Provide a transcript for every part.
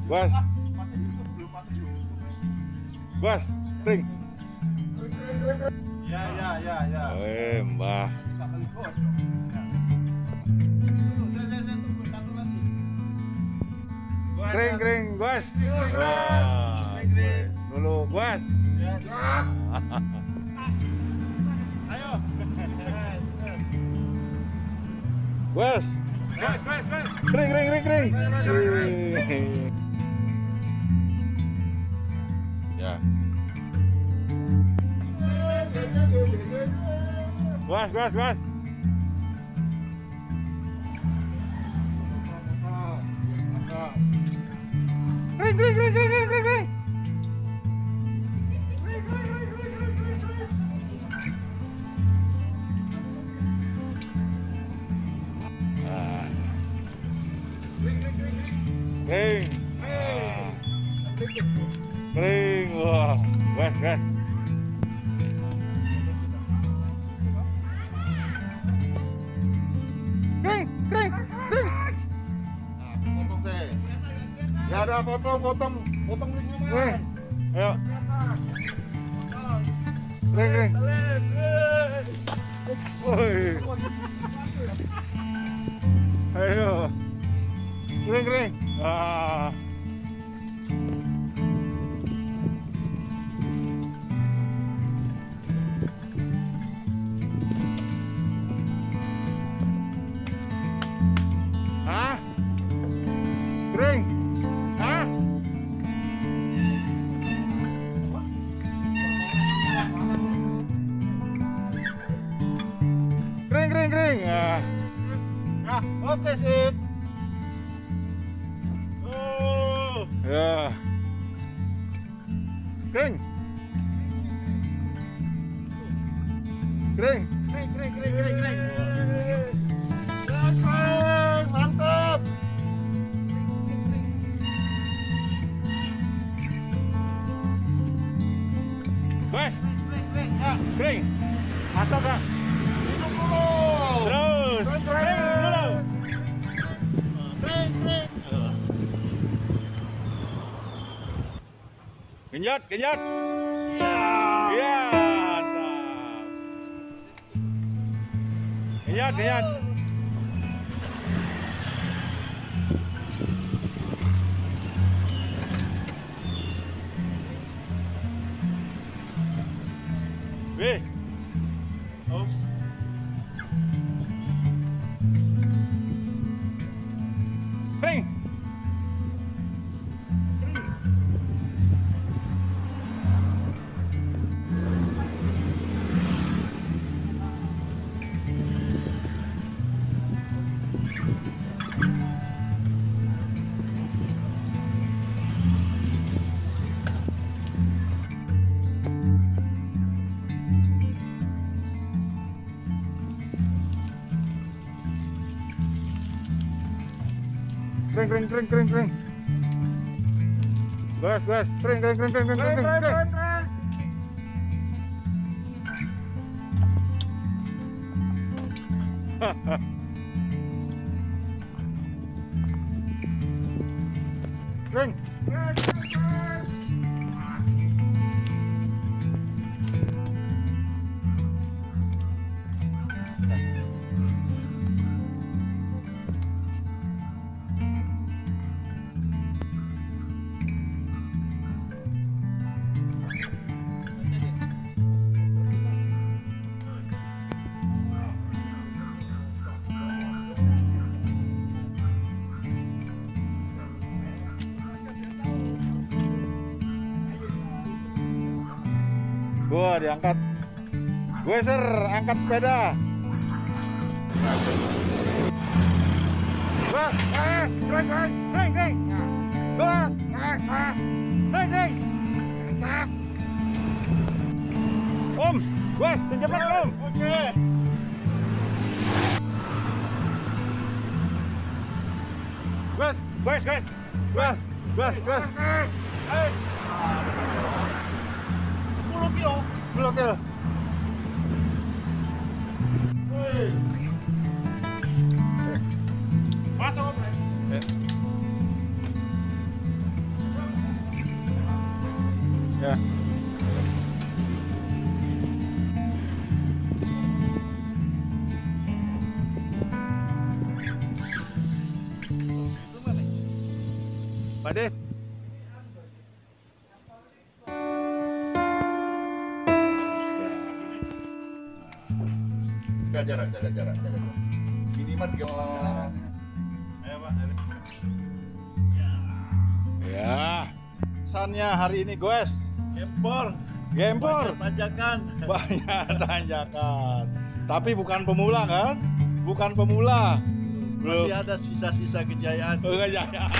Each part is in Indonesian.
Bos. Bos, ring. Ya. Mbah. Kering, bos. Dulu, bos. Ayo. Bos. Kering. Ya. Bos. Kering. Kering, wah, gas. Kering. Nah, potong deh. Ya ada potong ringnya. Ayo. Kering. Woi. Ayo. Kering. Ah. Kering. Kering. Nah, oke sip. Ya. Kering. Mantap. Bos. Kering. Masuk, Kak. Hidup dulu. Terus. Kering dulu. Genjot. Iya. Mantap. Genjot. Wih. Oh. Kering. Kering. Gas. Kering. Kering. Gua diangkat. Gue angkat sepeda. Bos, kering. Bos, kering. Mantap. Om, bos, cepat Om. Oke. Bos. 10 kilo. Blokir. Wih. Masuk, Om. Ya. Pade. Jaga jarak. Minimal 3 meter. Ayo Pak. Ya. Pesannya hari ini goes. Gempor, tanjakan. Banyak tanjakan. Tapi bukan pemula kan? Bukan pemula. Masih ada sisa-sisa kejayaan. Kejayaan.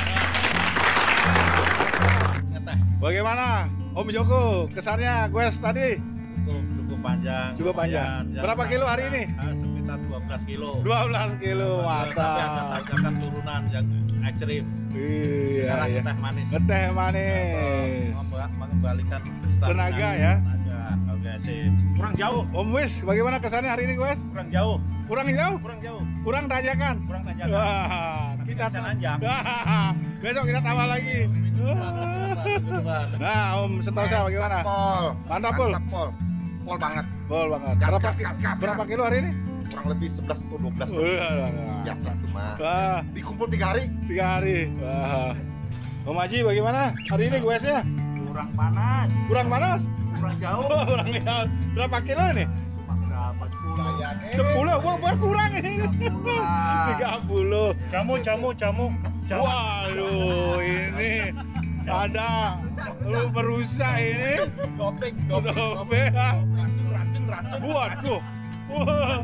Bagaimana Om Joko? Kesannya goes tadi? Cukup panjang. Cukup panjang. Lumayan. Berapa kilo hari ini? Sekitar 12 kilo. 12 kilo, Tapi ada mantap. tanjakan turunan yang ekstrim. Iya, Sekarang iya. teh manis. Teh manis. Mengembalikan Tenaga ya. Tenaga. Oke, sip. Kurang jauh. Om Wis, bagaimana kesannya hari ini, guys? Kurang jauh. Kurang jauh? Kurang tanjakan? Kurang tanjakan. Wah, Tapi kita bisa nanjak. besok kita tambah lagi. Nah, Om Sentosa bagaimana? Pol. Mantap, Pol. Pol banget. Bol banget. Gas. Berapa kilo hari ini? Kurang lebih 11 atau 12. Biasa tuh mah. Wah, Dikumpul 3 hari. 3 hari. Wah. Om Haji bagaimana? Hari ini guysnya? Kurang panas. Kurang panas? Kurang jauh. Oh, kurang jauh. Berapa kilo ini? Berapa? 10. 10. Wah, berkurang ini. 30. Jamu. Waduh, ini ada lu merusak ini. Doping. Racun. Waduh. Wah.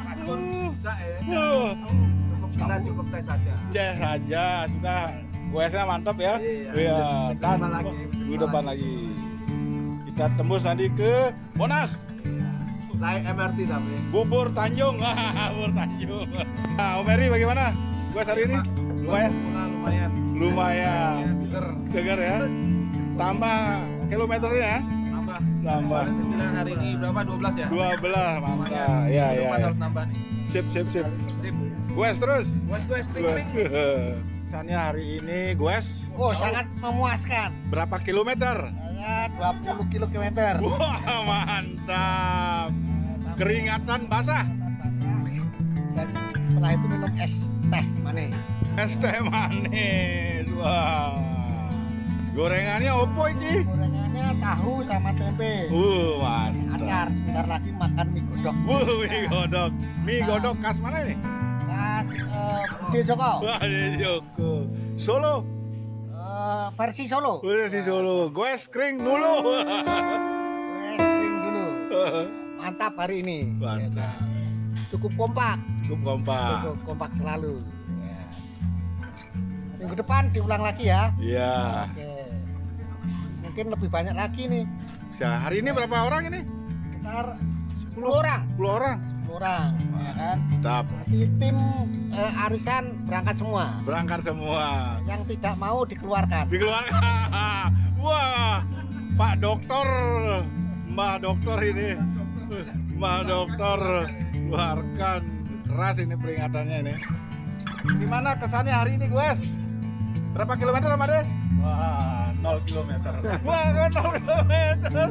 Wah. Kita cukup tes saja. Jas saja sudah. Kuesnya mantap ya. Iya. Iya. Dan Depan lagi. minggu depan lagi. Kita tembus nanti ke Monas. Naik MRT tapi. Bubur Tanjung. Bubur Tanjung. Nah, Om Eri bagaimana? Kues hari ini? Lumayan. Lumayan. Segar ya. Tambah kilometernya ya. Tambah. Sembilan hari ini berapa? 12 ya? 12 mantap. Iya. Harus nambah nih. Sip. Sip. Goes terus. Gue kling. Kesannya hari ini goes Oh, sangat memuaskan. berapa kilometer? Saya 20 kilometer. Wah, mantap. Keringatan basah. Dan setelah itu minum es teh manis. Es teh manis. Wah. Gorengannya opo ini? Gorengannya tahu sama tempe. Mantap. Acar. Sebentar lagi makan mie godok. Mie godok. Mie godok khas mana ini? Mas Budi Joko. Wah, di Joko. Solo. Versi Solo. Udah si Solo. Goes kering dulu. Wes kering dulu. Mantap hari ini. Mantap. Cukup kompak. Cukup kompak. Cukup kompak selalu. Ya. Minggu depan diulang lagi ya. Iya. Oke. Mungkin lebih banyak lagi nih. Hari ini berapa orang ini? Sekitar 10 orang. 10 orang. 10 orang, ya kan? Mantap. Nanti tim arisan berangkat semua. Berangkat semua. Yang tidak mau dikeluarkan. Dikeluarkan. Wah, Pak Dokter, Mbak Dokter ini, Mbak Dokter, keluarkan. Keras ini peringatannya ini. Gimana kesannya hari ini, guys? Berapa kilometer, Mas Ade? Wah, 0 kilometer. Wah, 0 kilometer.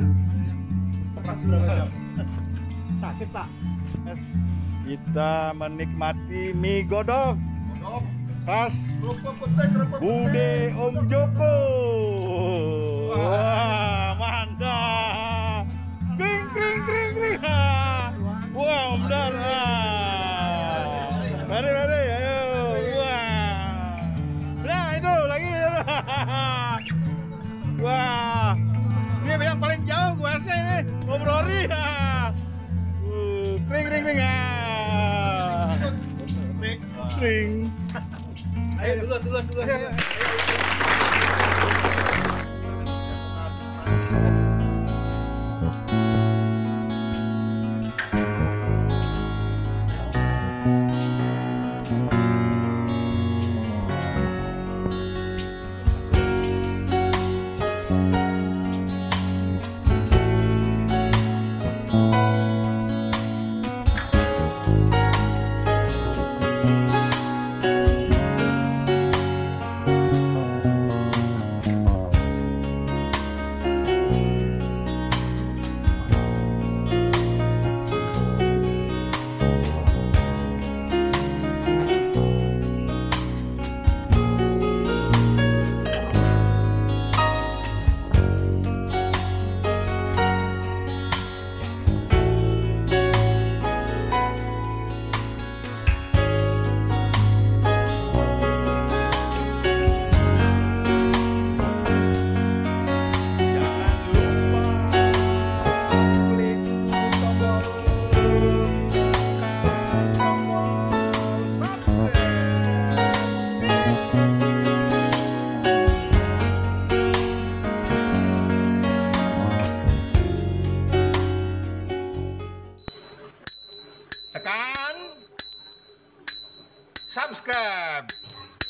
Sakit, Pak. Kita menikmati mie godok khas Bude Om Joko. Wah, mantap. Kring. Wah, Om Dan. Mari, ayo. Wah. Nah, itu lagi. Wah. Ini yang paling jauh guasnya ini. Om Rory. Kring. Kring. Ayo dulu. subscribe.